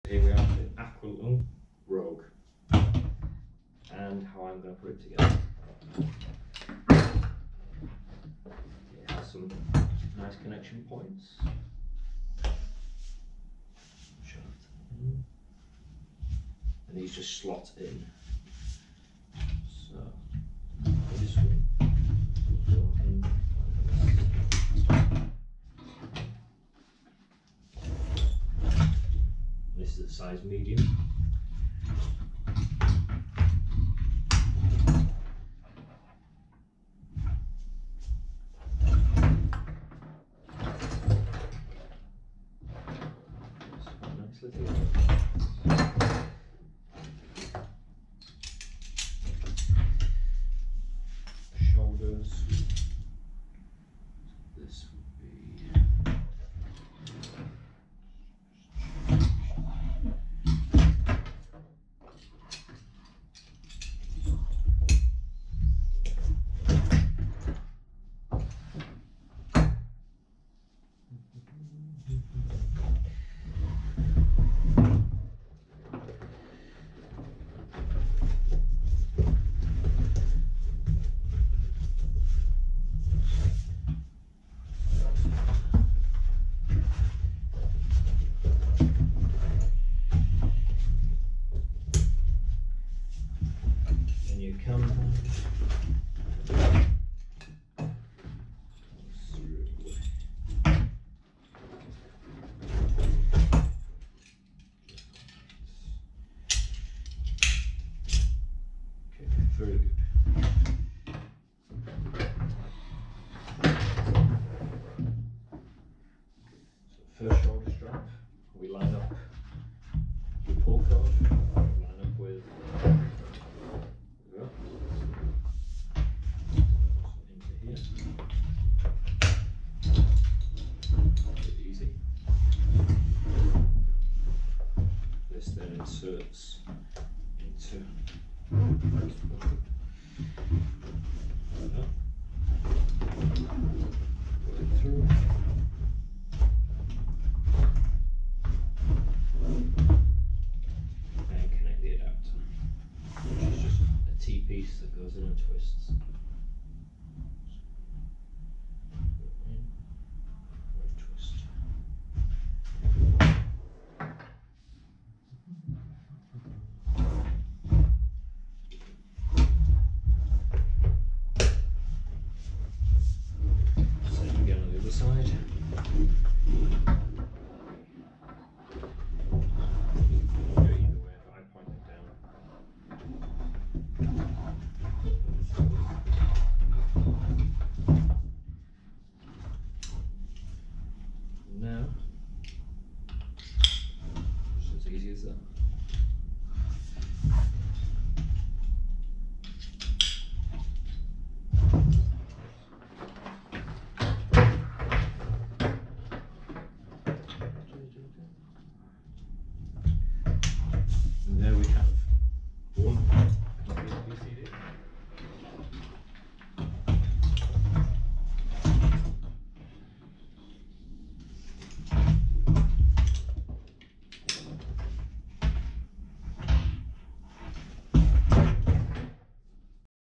Here we have the Aqua Lung Rogue and how I'm going to put it together. It has some nice connection points. And these just slot in. So this one will go in like this. This is the size medium. Shoulders. This would be very good. So first shoulder strap, we line up the pull cord, line up with into here. Pretty easy. This then inserts into put it through. And connect the adapter, which is just a T-piece that goes in and twists.